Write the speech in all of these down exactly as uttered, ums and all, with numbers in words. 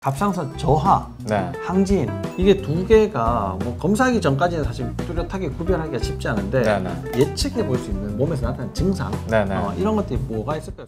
갑상선 저하, 네. 항진 이게 두 개가 뭐 검사하기 전까지는 사실 뚜렷하게 구별하기가 쉽지 않은데 네, 네. 예측해 볼 수 있는 몸에서 나타나는 증상 네, 네. 어, 이런 것들이 뭐가 있을까요?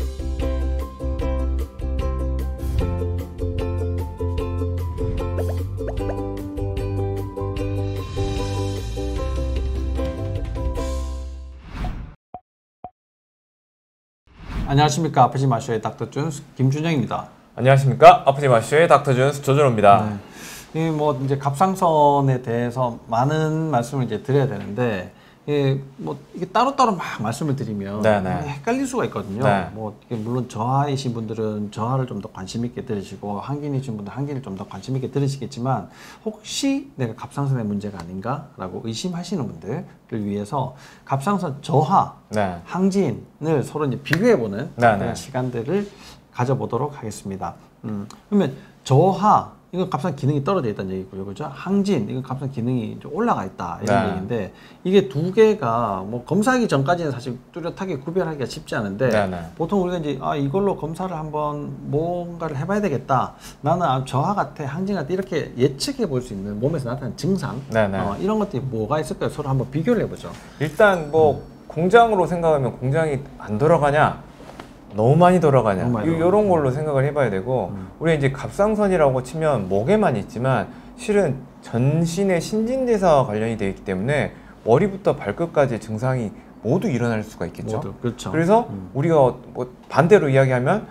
안녕하십니까. 아프지 마쇼의 닥터 준스 김준영입니다. 안녕하십니까. 아프지 마쇼의 닥터 준스 조준호입니다. 네. 뭐 이제 갑상선에 대해서 많은 말씀을 이제 드려야 되는데 예, 뭐 이게 따로따로 막 말씀을 드리면 네네. 헷갈릴 수가 있거든요. 네. 뭐 이게 물론 저하이신 분들은 저하를 좀 더 관심 있게 들으시고 항진이신 분들 항진을 좀 더 관심 있게 들으시겠지만 혹시 내가 갑상선의 문제가 아닌가라고 의심하시는 분들을 위해서 갑상선 저하, 네. 항진을 서로 이제 비교해보는 네네. 그런 시간들을 가져보도록 하겠습니다. 음, 그러면 저하 이건 갑상 기능이 떨어져 있다는 얘기고요, 그죠? 항진 이건 갑상 기능이 이제 올라가 있다 이런 네. 얘기인데 이게 두 개가 뭐 검사하기 전까지는 사실 뚜렷하게 구별하기가 쉽지 않은데 네, 네. 보통 우리가 이제 아 이걸로 검사를 한번 뭔가를 해봐야 되겠다. 나는 아, 저하 같아, 항진 같아 이렇게 예측해 볼 수 있는 몸에서 나타나는 증상 네, 네. 어, 이런 것들이 뭐가 있을까요? 서로 한번 비교를 해보죠. 일단 뭐 음. 공장으로 생각하면 공장이 안 돌아가냐? 너무 많이 돌아가냐? 너무 많이 이런 걸로 생각을 해봐야 되고 음. 우리 이제 갑상선이라고 치면 목에만 있지만 실은 전신의 신진대사와 관련이 되어 있기 때문에 머리부터 발끝까지 증상이 모두 일어날 수가 있겠죠. 모두, 그렇죠. 그래서 음. 우리가 뭐 반대로 이야기하면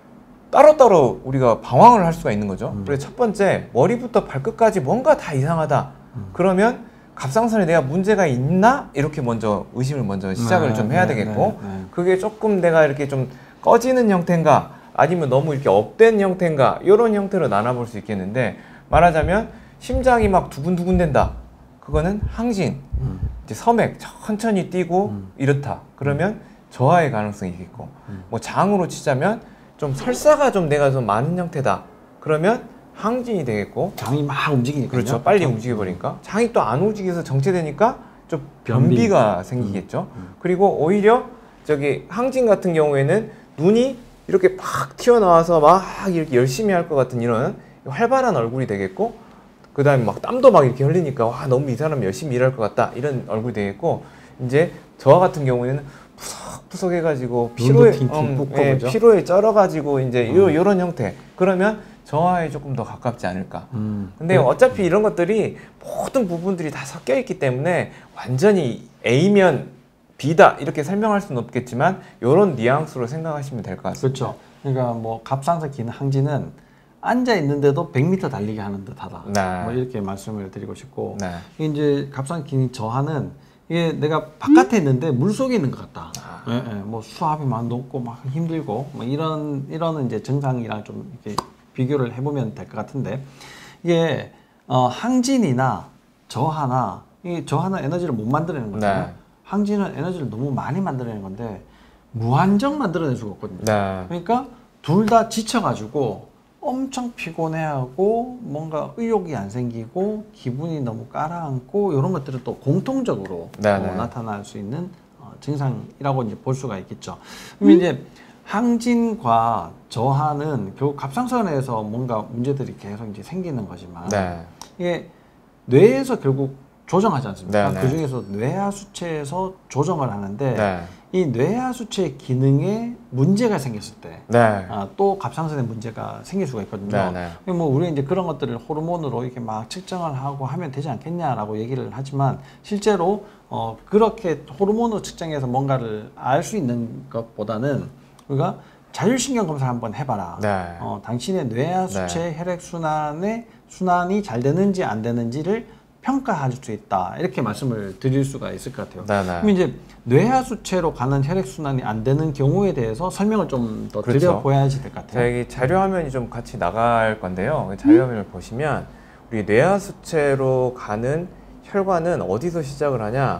따로따로 우리가 방황을 할 수가 있는 거죠. 음. 그래서 첫 번째 머리부터 발끝까지 뭔가 다 이상하다. 음. 그러면 갑상선에 내가 문제가 있나? 이렇게 먼저 의심을 먼저 시작을 네, 좀 해야 네, 되겠고 네, 네. 그게 조금 내가 이렇게 좀 꺼지는 형태인가 아니면 너무 이렇게 업된 형태인가 이런 형태로 나눠볼 수 있겠는데 말하자면 심장이 막 두근두근 된다. 그거는 항진, 음. 이제 섬액 천천히 뛰고 음. 이렇다. 그러면 저하의 가능성이 있겠고 음. 뭐 장으로 치자면 좀 설사가 좀 내가 좀 많은 형태다. 그러면 항진이 되겠고 장이 막 움직이니까 그렇죠. 빨리 움직여버리니까 장이 또 안 움직여서 정체되니까 좀 변비가 변비. 생기겠죠. 음, 음. 그리고 오히려 저기 항진 같은 경우에는 눈이 이렇게 막 튀어나와서 막 이렇게 열심히 할 것 같은 이런 활발한 얼굴이 되겠고 그 다음에 막 땀도 막 이렇게 흘리니까 와 너무 이 사람 열심히 일할 것 같다 이런 얼굴이 되겠고 이제 저와 같은 경우에는 푸석푸석 해가지고 피로에 음, 예, 피로에 쩔어가지고 이제 음. 요, 요런 형태 그러면 저하에 조금 더 가깝지 않을까. 음. 근데 어차피 이런 것들이 모든 부분들이 다 섞여 있기 때문에 완전히 A면 B다 이렇게 설명할 수는 없겠지만 이런 뉘앙스로 생각하시면 될 것 같습니다. 그렇죠. 그러니까 뭐 갑상선 기능 항진은 앉아 있는데도 백 미터 달리기 하는 듯하다. 네. 뭐 이렇게 말씀을 드리고 싶고 네. 이제 갑상선 기능 저하는 이게 내가 바깥에 있는데 물 속에 있는 것 같다. 아. 예, 예. 뭐 수압이 막 높고 막 힘들고 뭐 이런 이런 이제 증상이랑 좀 이렇게 비교를 해보면 될 것 같은데 이게 어, 항진이나 저하나 이 저하는 에너지를 못 만들어내는 거잖아요. 네. 항진은 에너지를 너무 많이 만들어내는 건데 무한정 만들어낼 수가 없거든요. 네. 그러니까 둘 다 지쳐가지고 엄청 피곤해하고 뭔가 의욕이 안 생기고 기분이 너무 가라앉고 이런 것들은 또 공통적으로 어, 나타날 수 있는 어, 증상이라고 이제 볼 수가 있겠죠. 그러면 이제 항진과 저하는 결국 갑상선에서 뭔가 문제들이 계속 이제 생기는 거지만 네. 이게 뇌에서 결국 조정하지 않습니까? 네, 네. 그 중에서 뇌하수체에서 조정을 하는데 네. 이 뇌하수체 기능에 문제가 생겼을 때 네. 아, 또 갑상선에 문제가 생길 수가 있거든요. 네, 네. 뭐 우리 이제 그런 것들을 호르몬으로 이렇게 막 측정을 하고 하면 되지 않겠냐라고 얘기를 하지만 실제로 어, 그렇게 호르몬으로 측정해서 뭔가를 알 수 있는 것보다는 우리가 자율신경 검사를 한번 해봐라. 네. 어, 당신의 뇌하수체 네. 혈액순환의 순환이 잘 되는지 안 되는지를 평가할 수 있다. 이렇게 말씀을 드릴 수가 있을 것 같아요. 네네. 그럼 이제 뇌하수체로 가는 혈액순환이 안 되는 경우에 대해서 설명을 좀 더 그렇죠. 드려보야지 될 것 같아요. 여기 자료 화면이 좀 같이 나갈 건데요. 자료 화면을 보시면 우리 뇌하수체로 가는 혈관은 어디서 시작을 하냐?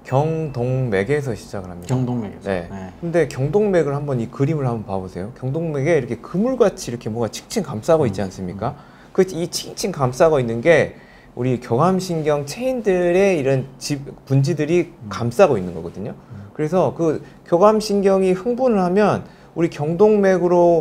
경동맥에서 시작을 합니다. 경동맥에서. 네. 네. 근데 경동맥을 한번 이 그림을 한번 봐보세요. 경동맥에 이렇게 그물같이 이렇게 뭐가 칭칭 감싸고 있지 않습니까? 그 이 칭칭 감싸고 있는 게 우리 교감신경 체인들의 이런 집, 분지들이 감싸고 있는 거거든요. 그래서 그 교감신경이 흥분을 하면 우리 경동맥으로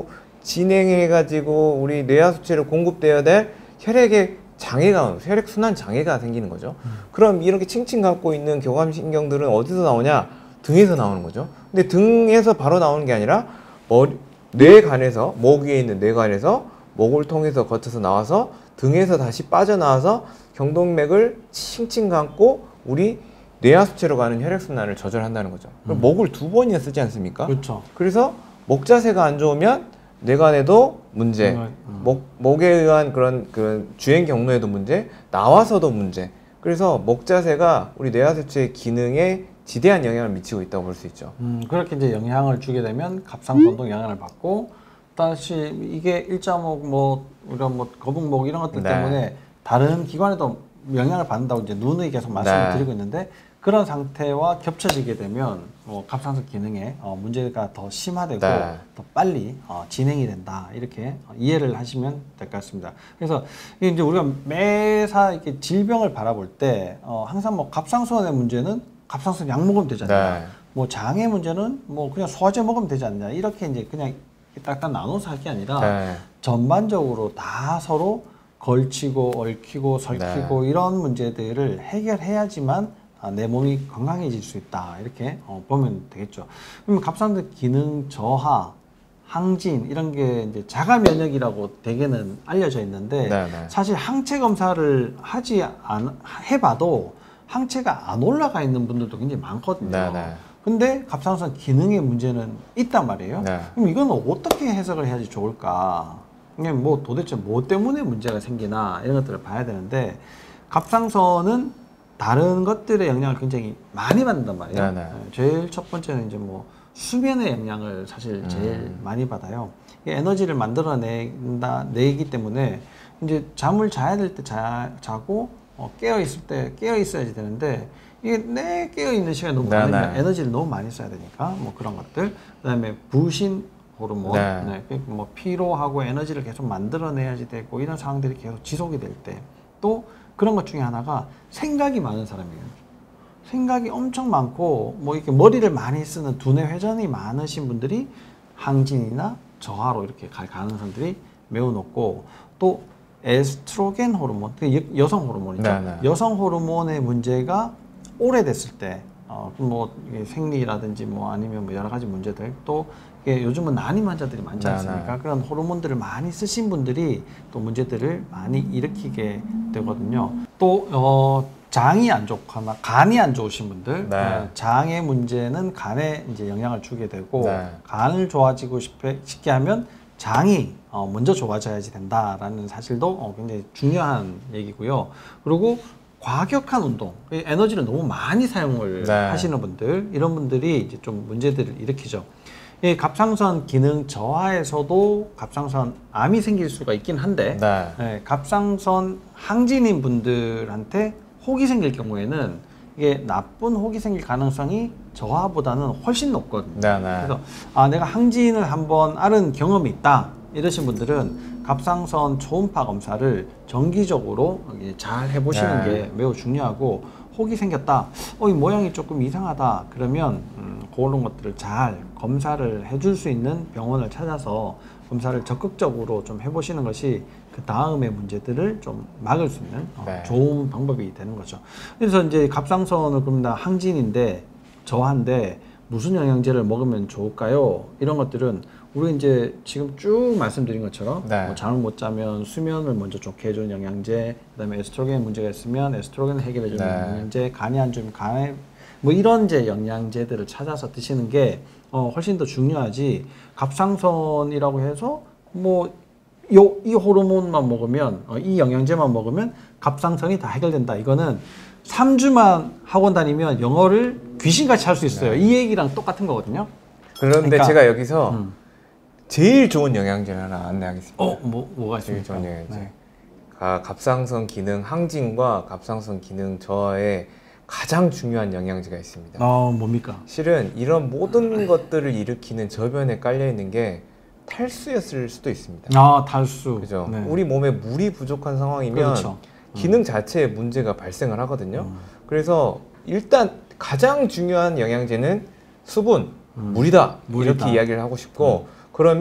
진행해가지고 우리 뇌하수체를 공급되어야 될 혈액의 장애가, 혈액순환 장애가 생기는 거죠. 음. 그럼 이렇게 칭칭 갖고 있는 교감신경들은 어디서 나오냐? 등에서 나오는 거죠. 근데 등에서 바로 나오는 게 아니라 머리, 뇌간에서, 목 위에 있는 뇌간에서 목을 통해서 거쳐서 나와서 등에서 다시 빠져나와서 경동맥을 칭칭 감고 우리 뇌하수체로 가는 혈액순환을 조절한다는 거죠. 그럼 음. 목을 두 번이나 쓰지 않습니까? 그렇죠. 그래서 목 자세가 안 좋으면 뇌간에도 문제, 음. 목, 목에 의한 그런, 그런 주행 경로에도 문제, 나와서도 문제. 그래서 목 자세가 우리 뇌하수체의 기능에 지대한 영향을 미치고 있다고 볼 수 있죠. 음, 그렇게 이제 영향을 주게 되면 갑상선도 영향을 받고, 다시 이게 일자목, 뭐, 우리가 뭐, 거북목 이런 것들 네. 때문에 다른 기관에도 영향을 받는다고 이제 누누이 계속 말씀을 네. 드리고 있는데, 그런 상태와 겹쳐지게 되면 어, 갑상선 기능에 어, 문제가 더 심화되고 네. 더 빨리 어, 진행이 된다 이렇게 어, 이해를 하시면 될 것 같습니다. 그래서 이제 우리가 매사 이렇게 질병을 바라볼 때 어, 항상 뭐 갑상선의 문제는 갑상선 약 먹으면 되잖아요. 네. 뭐 장의 문제는 뭐 그냥 소화제 먹으면 되지 않냐 이렇게 이제 그냥 딱딱 나눠서 할 게 아니라 네. 전반적으로 다 서로 걸치고 얽히고 설키고 네. 이런 문제들을 해결해야지만 아, 내 몸이 건강해질 수 있다 이렇게 어, 보면 되겠죠. 그러면 갑상선 기능 저하, 항진 이런 게 이제 자가 면역이라고 대개는 알려져 있는데 네네. 사실 항체 검사를 하지 안 해봐도 항체가 안 올라가 있는 분들도 굉장히 많거든요. 네네. 근데 갑상선 기능의 문제는 있단 말이에요. 네. 그럼 이건 어떻게 해석을 해야지 좋을까? 이게 뭐 도대체 뭐 때문에 문제가 생기나 이런 것들을 봐야 되는데 갑상선은 다른 것들의 영향을 굉장히 많이 받는단 말이에요. 네네. 제일 첫 번째는 이제 뭐 수면의 영향을 사실 제일 음. 많이 받아요. 에너지를 만들어낸다 내기 때문에 이제 잠을 자야 될 때 자고 어, 깨어 있을 때 깨어 있어야지 되는데 이게 내 깨어 있는 시간이 너무 네네. 많으면 에너지를 너무 많이 써야 되니까 뭐 그런 것들. 그다음에 부신 호르몬, 네. 네. 뭐 피로하고 에너지를 계속 만들어내야지 되고 이런 상황들이 계속 지속이 될 때 또 그런 것 중에 하나가 생각이 많은 사람이에요. 생각이 엄청 많고 뭐 이렇게 머리를 많이 쓰는 두뇌 회전이 많으신 분들이 항진이나 저하로 이렇게 갈 가능성들이 매우 높고 또 에스트로겐 호르몬, 여성 호르몬이죠. 네네. 여성 호르몬의 문제가 오래됐을 때, 어, 뭐 생리라든지 뭐 아니면 뭐 여러 가지 문제들 또 이게 요즘은 난임 환자들이 많지 않습니까? 네네. 그런 호르몬들을 많이 쓰신 분들이 또 문제들을 많이 일으키게 되거든요. 또 어, 장이 안 좋거나 간이 안 좋으신 분들, 네. 어, 장의 문제는 간에 이제 영향을 주게 되고 네. 간을 좋아지고 싶게, 싶게 하면 장이 어, 먼저 좋아져야지 된다라는 사실도 어, 굉장히 중요한 얘기고요. 그리고 과격한 운동, 에너지를 너무 많이 사용을 네. 하시는 분들, 이런 분들이 이제 좀 문제들을 일으키죠. 이 갑상선 기능 저하에서도 갑상선 암이 생길 수가 있긴 한데 네. 네, 갑상선 항진인 분들한테 혹이 생길 경우에는 이게 나쁜 혹이 생길 가능성이 저하보다는 훨씬 높거든요. 네, 네. 그래서 아 내가 항진을 한번 앓은 경험이 있다 이러신 분들은 갑상선 초음파 검사를 정기적으로 잘 해보시는 네. 게 매우 중요하고 혹이 생겼다, 어, 이 모양이 조금 이상하다 그러면 음, 그런 것들을 잘 검사를 해줄 수 있는 병원을 찾아서 검사를 적극적으로 좀 해보시는 것이 그 다음의 문제들을 좀 막을 수 있는 어, 네. 좋은 방법이 되는 거죠. 그래서 이제 갑상선을 그럼 다 항진인데 저한데 무슨 영양제를 먹으면 좋을까요? 이런 것들은 우리 이제 지금 쭉 말씀드린 것처럼 네. 뭐 잠을 못 자면 수면을 먼저 좋게 해주는 영양제, 그다음에 에스트로겐 문제가 있으면 에스트로겐을 해결해주는 네. 영양제, 간이 안 좋으면 간에 뭐 이런 이제 영양제들을 찾아서 드시는 게 어, 훨씬 더 중요하지. 갑상선이라고 해서 뭐 요, 이 호르몬만 먹으면 어, 이 영양제만 먹으면 갑상선이 다 해결된다. 이거는 삼 주만 학원 다니면 영어를 귀신같이 할 수 있어요. 네. 이 얘기랑 똑같은 거거든요. 그런데 그러니까, 제가 여기서 음. 제일 좋은 영양제를 하나 안내하겠습니다. 어, 뭐, 뭐가 있습니까? 제일 좋은 영양제. 네. 아, 갑상선 기능 항진과 갑상선 기능 저하에 가장 중요한 영양제가 있습니다. 어, 뭡니까? 실은 이런 모든 것들을 일으키는 저변에 깔려 있는 게 탈수였을 수도 있습니다. 아, 탈수. 그죠? 네. 우리 몸에 물이 부족한 상황이면 그렇죠. 기능 자체에 문제가 발생을 하거든요. 음. 그래서 일단 가장 중요한 영양제는 수분, 음. 물이다. 물이다. 이렇게 이야기를 하고 싶고 음. 그러면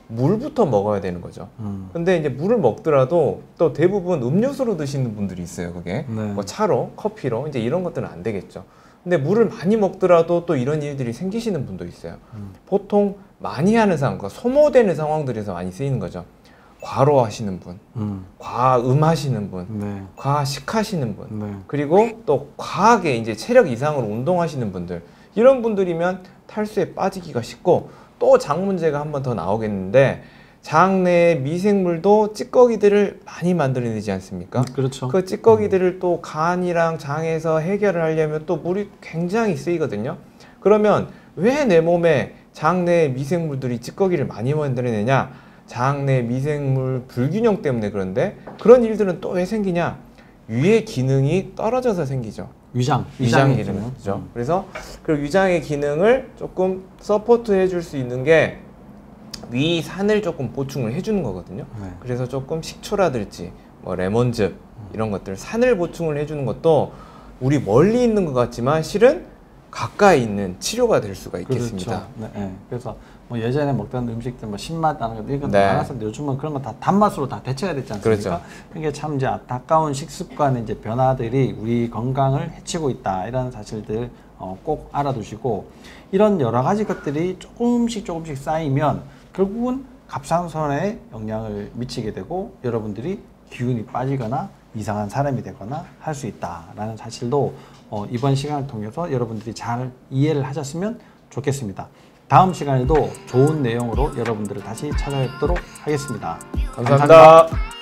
물부터 먹어야 되는 거죠. 음. 근데 이제 물을 먹더라도 또 대부분 음료수로 드시는 분들이 있어요. 그게 네. 뭐 차로, 커피로 이제 이런 것들은 안 되겠죠. 근데 물을 많이 먹더라도 또 이런 일들이 생기시는 분도 있어요. 음. 보통 많이 하는 상황, 그러니까 소모되는 상황들에서 많이 쓰이는 거죠. 과로하시는 분, 음. 과음하시는 분, 네. 과식하시는 분, 네. 그리고 또 과하게 이제 체력 이상으로 운동하시는 분들, 이런 분들이면 탈수에 빠지기가 쉽고 또 장 문제가 한 번 더 나오겠는데 장 내의 미생물도 찌꺼기들을 많이 만들어내지 않습니까? 음, 그렇죠. 그 찌꺼기들을 또 간이랑 장에서 해결을 하려면 또 물이 굉장히 쓰이거든요. 그러면 왜 내 몸에 장 내의 미생물들이 찌꺼기를 많이 만들어내냐? 장 내 미생물 불균형 때문에. 그런데 그런 일들은 또 왜 생기냐? 위의 기능이 떨어져서 생기죠. 위장, 위장 위장의 기능. 그죠. 음. 그래서 그 위장의 기능을 조금 서포트 해줄 수 있는 게 위산을 조금 보충을 해주는 거거든요. 네. 그래서 조금 식초라든지 뭐 레몬즙 이런 것들 산을 보충을 해주는 것도 우리 멀리 있는 것 같지만 실은 가까이 있는 치료가 될 수가 있겠습니다. 그렇죠. 네, 네. 그래서 뭐 예전에 먹던 음식들 뭐 신맛 나는 것 이런 거 네. 많았었는데 요즘은 그런 거 다 단맛으로 다 대체가 됐지 않습니까? 그렇죠. 그게 참 이제 안타까운 식습관의 이제 변화들이 우리 건강을 해치고 있다 이런 사실들 어, 꼭 알아두시고 이런 여러 가지 것들이 조금씩 조금씩 쌓이면 결국은 갑상선에 영향을 미치게 되고 여러분들이 기운이 빠지거나 이상한 사람이 되거나 할 수 있다라는 사실도 어, 이번 시간을 통해서 여러분들이 잘 이해를 하셨으면 좋겠습니다. 다음 시간에도 좋은 내용으로 여러분들을 다시 찾아뵙도록 하겠습니다. 감사합니다. 감사합니다.